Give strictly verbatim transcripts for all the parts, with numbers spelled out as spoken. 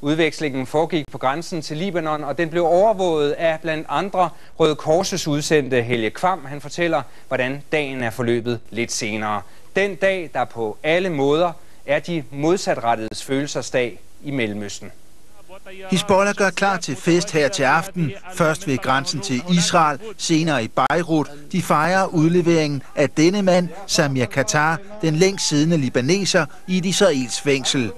Udvekslingen foregik på grænsen til Libanon, og den blev overvåget af blandt andre Røde Korses udsendte Helge Kvam. Han fortæller, hvordan dagen er forløbet lidt senere. Den dag, der på alle måder er de modsatrettedes følelsesdag i Mellemøsten. Hizbollah gør klar til fest her til aften, først ved grænsen til Israel, senere i Beirut. De fejrer udleveringen af denne mand, Samir Qatar, den længst siddende libaneser i et israelsk fængsel.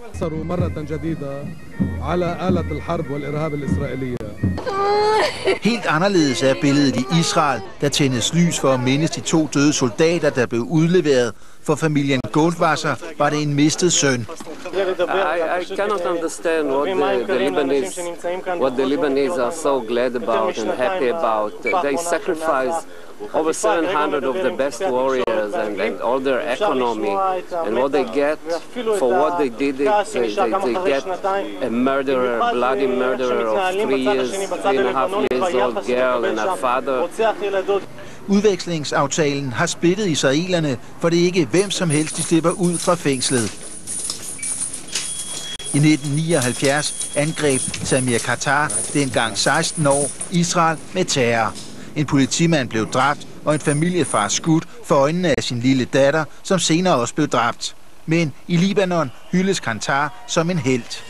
Helt anderledes er billedet i Israel, der tændes lys for at mindes de to døde soldater, der blev udleveret. For familien Goldwasser var det en mistet søn. I, I cannot understand what the, the Lebanese, what the Lebanese are so glad about and happy about. They sacrifice over seven hundred of the best warriors and, and all their economy, and what they get for what they did, it, they, they, they get a murderer, a bloody murderer of three years, three and a half years old girl and her father. Udvekslingsaftalen har splittet israelerne, for det er ikke hvem som helst, de slipper ud fra fængslet. I nitten nioghalvfjerds angreb Samir Qatar, dengang seksten år, Israel med terror. En politimand blev dræbt, og en familiefar skudt for øjnene af sin lille datter, som senere også blev dræbt. Men i Libanon hyldes Qatar som en helt.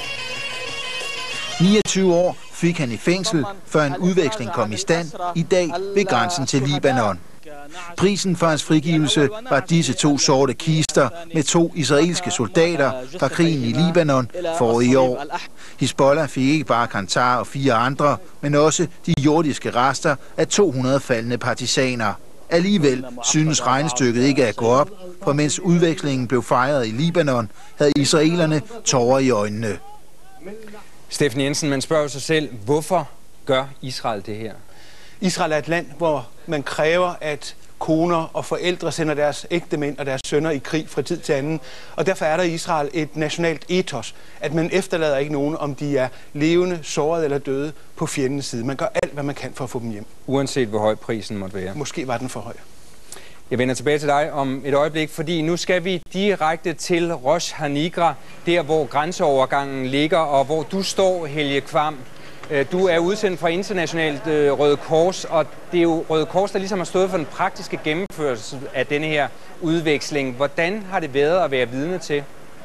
niogtyve år fik han i fængsel, før en udveksling kom i stand i dag ved grænsen til Libanon. Prisen for hans frigivelse var disse to sorte kister med to israelske soldater fra krigen i Libanon forrige år. Hizbollah fik ikke bare Qatar og fire andre, men også de jordiske rester af to hundrede faldne partisaner. Alligevel synes regnestykket ikke at gå op, for mens udvekslingen blev fejret i Libanon, havde israelerne tårer i øjnene. Steffen Jensen, man spørger sig selv, hvorfor gør Israel det her? Israel er et land, hvor man kræver, at koner og forældre sender deres ægtemænd og deres sønner i krig fra tid til anden. Og derfor er der i Israel et nationalt ethos, at man efterlader ikke nogen, om de er levende, såret eller døde, på fjendens side. Man gør alt, hvad man kan for at få dem hjem. Uanset hvor høj prisen måtte være. Måske var den for høj. Jeg vender tilbage til dig om et øjeblik, fordi nu skal vi direkte til Rosh HaNikra, der hvor grænseovergangen ligger, og hvor du står, Helge Kvam. Du er udsendt fra Internationalt Røde Kors, og det er jo Røde Kors, der ligesom har stået for den praktiske gennemførelse af denne her udveksling. Hvordan har det været at være vidne til?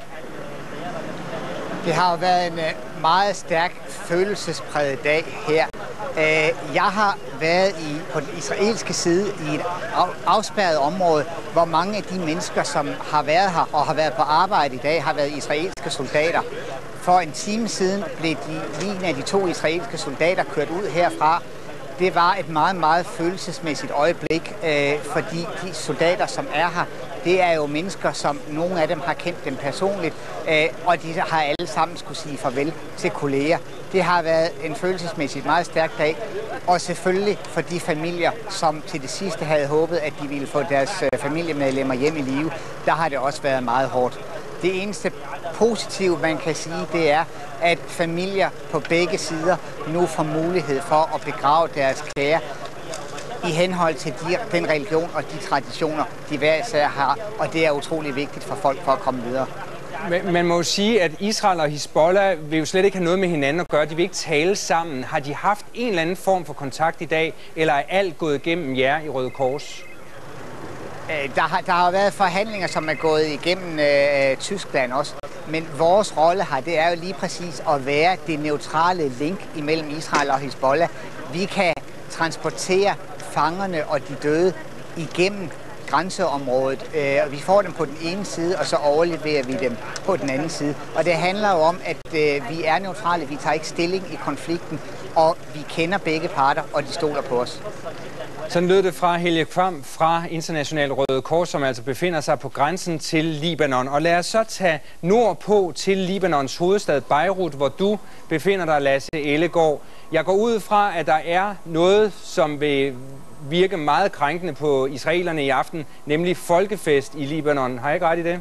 Det har jo været en meget stærk følelsespræget dag her. Jeg har været i, på den israelske side i et afspærret område, hvor mange af de mennesker, som har været her og har været på arbejde i dag, har været israelske soldater. For en time siden blev de, en af de to israelske soldater kørt ud herfra. Det var et meget, meget følelsesmæssigt øjeblik, øh, fordi de soldater, som er her, det er jo mennesker, som nogle af dem har kendt dem personligt, øh, og de har alle sammen skulle sige farvel til kolleger. Det har været en følelsesmæssigt meget stærk dag, og selvfølgelig for de familier, som til det sidste havde håbet, at de ville få deres familiemedlemmer hjem i live, der har det også været meget hårdt. Det eneste positive, man kan sige, det er, at familier på begge sider nu får mulighed for at begrave deres kære i henhold til de, den religion og de traditioner, de hver især har, og det er utrolig vigtigt for folk for at komme videre. Men man må jo sige, at Israel og Hizbollah vil jo slet ikke have noget med hinanden at gøre. De vil ikke tale sammen. Har de haft en eller anden form for kontakt i dag, eller er alt gået igennem jer i Røde Kors? Der har, der har været forhandlinger, som er gået igennem øh, Tyskland også. Men vores rolle her, det er jo lige præcis at være det neutrale link imellem Israel og Hizbollah. Vi kan transportere fangerne og de døde igennem grænseområdet. Øh, vi får dem på den ene side, og så overleverer vi dem på den anden side. Og det handler jo om, at øh, vi er neutrale, vi tager ikke stilling i konflikten, og vi kender begge parter, og de stoler på os. Sådan lød det fra Helge Kvam fra International Røde Kors, som altså befinder sig på grænsen til Libanon. Og lad os så tage nordpå til Libanons hovedstad Beirut, hvor du befinder dig, Lasse Ellegaard. Jeg går ud fra, at der er noget, som vil virke meget krænkende på israelerne i aften, nemlig folkefest i Libanon. Har jeg ikke ret i det?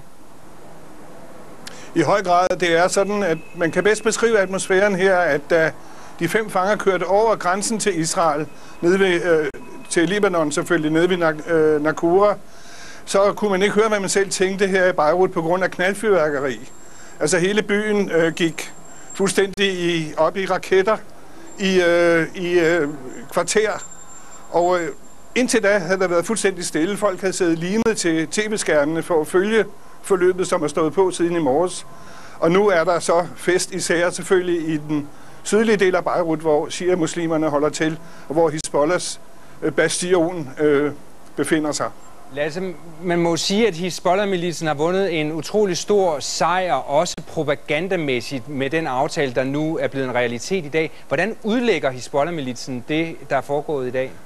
I høj grad. Det er sådan, at man kan bedst beskrive atmosfæren her, at da de fem fanger kørte over grænsen til Israel, nede ved, øh, til Libanon selvfølgelig, nede ved øh, Nakura, så kunne man ikke høre, hvad man selv tænkte her i Beirut på grund af knaldfyrværkeri. Altså hele byen øh, gik fuldstændig i, op i raketter, i, øh, i øh, kvarter. Og øh, indtil da havde der været fuldstændig stille. Folk havde siddet limet til tv-skærmene for at følge forløbet, som er stået på siden i morges. Og nu er der så fest, især selvfølgelig i den sydlige del af Beirut, hvor shia-muslimerne holder til, og hvor Hizbollahs øh, bastion øh, befinder sig. Lasse, man må sige, at Hizbollah-militsen har vundet en utrolig stor sejr, også propagandamæssigt, med den aftale, der nu er blevet en realitet i dag. Hvordan udlægger Hizbollah-militsen det, der er foregået i dag?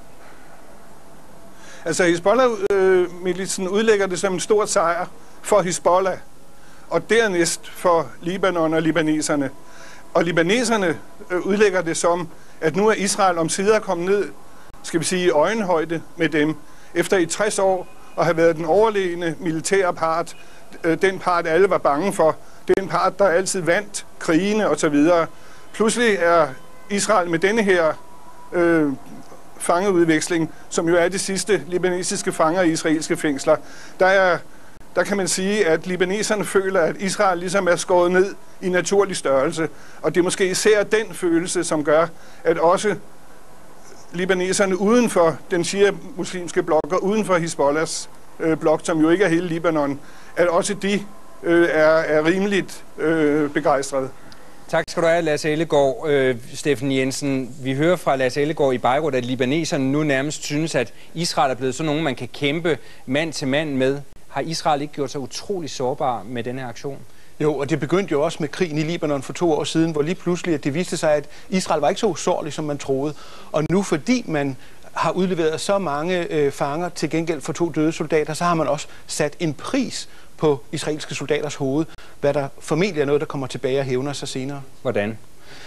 Altså, Hizbollah-militsen udlægger det som en stor sejr for Hizbollah, og dernæst for Libanon og libaneserne. Og libaneserne udlægger det som, at nu er Israel omsider kommet ned, skal vi sige, i øjenhøjde med dem, efter i tres år at have været den overlegne militære part, den part alle var bange for, den part, der altid vandt krigene osv. Pludselig er Israel med denne her øh, fangeudveksling, som jo er de sidste libanesiske fanger i israelske fængsler, der, er, der kan man sige, at libaneserne føler, at Israel ligesom er skåret ned i naturlig størrelse. Og det er måske især den følelse, som gør, at også libaneserne uden for den shia-muslimske blok og uden for Hizbollahs øh, blok, som jo ikke er hele Libanon, at også de øh, er, er rimeligt øh, begejstrede. Tak skal du have, Lasse Ellegaard. Øh, Steffen Jensen, vi hører fra Lasse Ellegaard i Beirut, at libaneserne nu nærmest synes, at Israel er blevet sådan nogen, man kan kæmpe mand til mand med. Har Israel ikke gjort sig utrolig sårbar med denne her aktion? Jo, og det begyndte jo også med krigen i Libanon for to år siden, hvor lige pludselig at det viste sig, at Israel var ikke så usårlig, som man troede. Og nu, fordi man har udleveret så mange øh, fanger til gengæld for to døde soldater, så har man også sat en pris på israelske soldaters hoved, hvad der formentlig er noget, der kommer tilbage og hævner sig senere. Hvordan?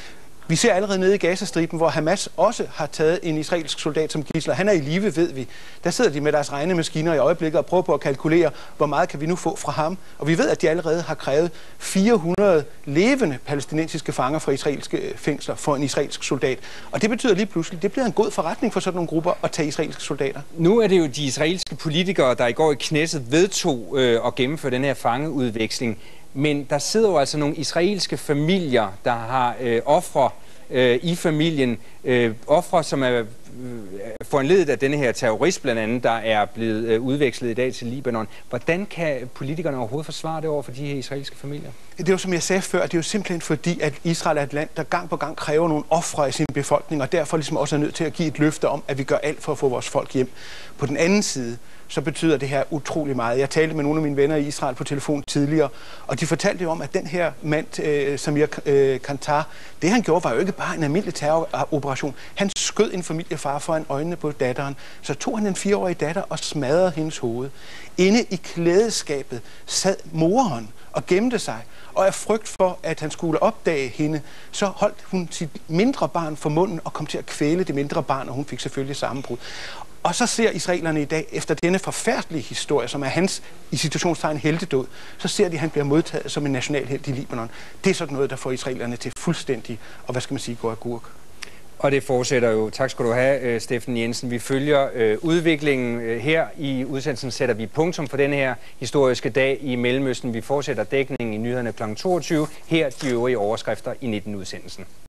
Vi ser allerede nede i Gazastriben, hvor Hamas også har taget en israelsk soldat som gidsel. Han er i live, ved vi. Der sidder de med deres regnemaskiner i øjeblikket og prøver på at kalkulere, hvor meget kan vi nu få fra ham. Og vi ved, at de allerede har krævet fire hundrede levende palæstinensiske fanger fra israelske fængsler for en israelsk soldat. Og det betyder lige pludselig, det bliver en god forretning for sådan nogle grupper at tage israelske soldater. Nu er det jo de israelske politikere, der i går i Knesset vedtog øh, at gennemføre den her fangeudveksling. Men der sidder jo altså nogle israelske familier, der har øh, ofre øh, i familien. Øh, ofre, som er øh, foranledet af denne her terrorist blandt andet, der er blevet øh, udvekslet i dag til Libanon. Hvordan kan politikerne overhovedet forsvare det over for de her israelske familier? Det er jo, som jeg sagde før, det er jo simpelthen fordi, at Israel er et land, der gang på gang kræver nogle ofre i sin befolkning, og derfor ligesom også er nødt til at give et løfte om, at vi gør alt for at få vores folk hjem. På den anden side, så betyder det her utrolig meget. Jeg talte med nogle af mine venner i Israel på telefon tidligere, og de fortalte jo om, at den her mand, øh, Samir øh, Kantar, det han gjorde, var jo ikke bare en almindelig terroroperation. Han skød en familiefar foran øjnene på datteren, så tog han en fireårig datter og smadrede hendes hoved. Inde i klædeskabet sad moren og gemte sig, og af frygt for, at han skulle opdage hende, så holdt hun sit mindre barn for munden og kom til at kvæle det mindre barn, og hun fik selvfølgelig sammenbrud. Og så ser israelerne i dag, efter denne forfærdelige historie, som er hans i situationstegn heltedåd, så ser de, at han bliver modtaget som en nationalhelt i Libanon. Det er sådan noget, der får israelerne til fuldstændig, og hvad skal man sige, gå agurk. Og det fortsætter jo. Tak skal du have, Steffen Jensen. Vi følger øh, udviklingen her i udsendelsen. Sætter vi punktum for denne her historiske dag i Mellemøsten. Vi fortsætter dækningen i nyhederne klokken toogtyve. Her de øvrige overskrifter i nitten-udsendelsen.